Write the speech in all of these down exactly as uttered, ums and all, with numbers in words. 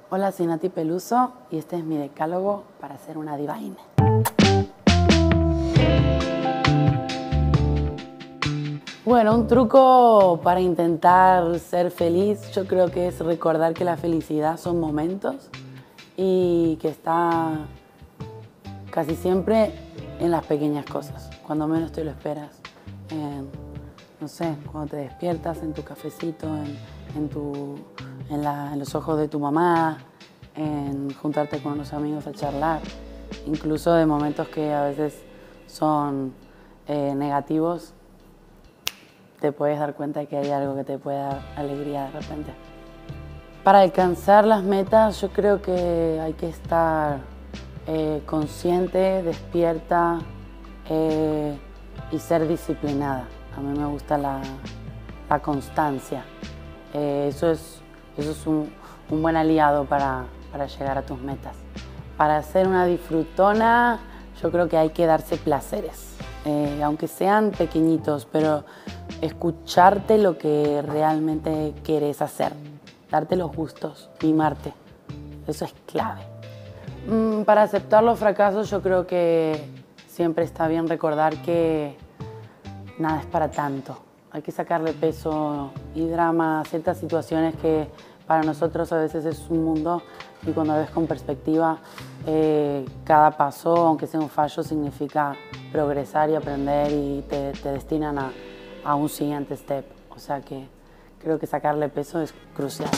Hola, soy Nati Peluso y este es mi decálogo para ser una divine. Bueno, un truco para intentar ser feliz, yo creo que es recordar que la felicidad son momentos y que está casi siempre en las pequeñas cosas, cuando menos te lo esperas. En, no sé, cuando te despiertas, en tu cafecito, en, en, tu, en, la, en los ojos de tu mamá, en juntarte con unos amigos a charlar, incluso de momentos que a veces son eh, negativos, te puedes dar cuenta de que hay algo que te puede dar alegría de repente. Para alcanzar las metas yo creo que hay que estar eh, consciente, despierta eh, y ser disciplinada. A mí me gusta la, la constancia. Eh, eso es, eso es un, un buen aliado para, para llegar a tus metas. Para ser una disfrutona yo creo que hay que darse placeres, eh, aunque sean pequeñitos, pero escucharte lo que realmente quieres hacer, darte los gustos, mimarte, eso es clave. Mm, para aceptar los fracasos yo creo que siempre está bien recordar que nada es para tanto. Hay que sacarle peso y drama a ciertas situaciones que para nosotros a veces es un mundo y cuando ves con perspectiva, eh, cada paso, aunque sea un fallo, significa progresar y aprender y te, te destinan a, a un siguiente step. O sea que creo que sacarle peso es crucial.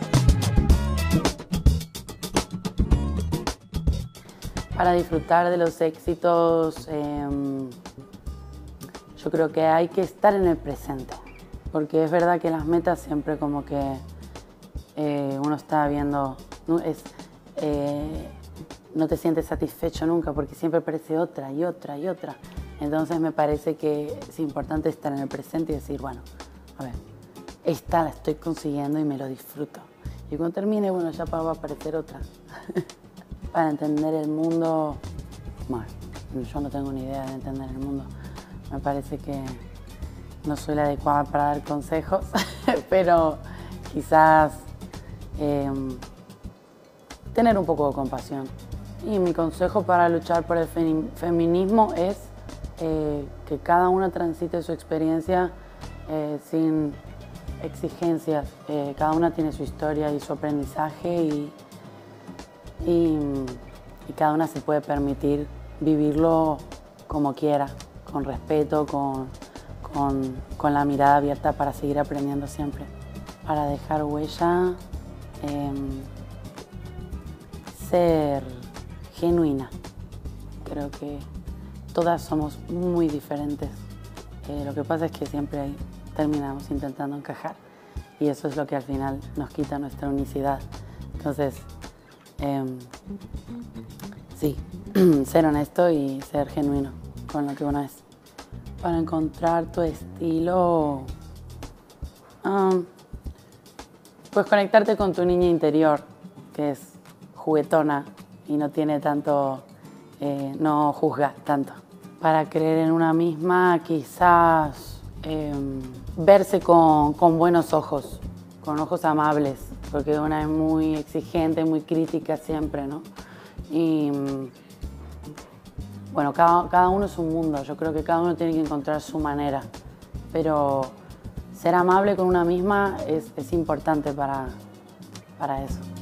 Para disfrutar de los éxitos, eh, yo creo que hay que estar en el presente, porque es verdad que las metas siempre como que eh, uno está viendo, no, es, eh, no te sientes satisfecho nunca porque siempre aparece otra y otra y otra. Entonces me parece que es importante estar en el presente y decir, bueno, a ver, esta la estoy consiguiendo y me lo disfruto. Y cuando termine, bueno, ya va a aparecer otra. Para entender el mundo, bueno, yo no tengo ni idea de entender el mundo. Me parece que no soy la adecuada para dar consejos, pero quizás eh, tener un poco de compasión. Y mi consejo para luchar por el feminismo es eh, que cada una transite su experiencia eh, sin exigencias. Eh, cada una tiene su historia y su aprendizaje y, y, y cada una se puede permitir vivirlo como quiera, con respeto, con, con, con la mirada abierta para seguir aprendiendo siempre. Para dejar huella, eh, ser genuina. Creo que todas somos muy diferentes. Eh, lo que pasa es que siempre hay, terminamos intentando encajar y eso es lo que al final nos quita nuestra unicidad. Entonces, eh, sí, ser honesto y ser genuino con lo que uno es. Para encontrar tu estilo, um, pues conectarte con tu niña interior, que es juguetona y no tiene tanto, eh, no juzga tanto. Para creer en una misma, quizás eh, verse con, con buenos ojos, con ojos amables, porque una es muy exigente, muy crítica siempre, ¿no? Y bueno, cada, cada uno es un mundo, yo creo que cada uno tiene que encontrar su manera, pero ser amable con una misma es, es importante para, para eso.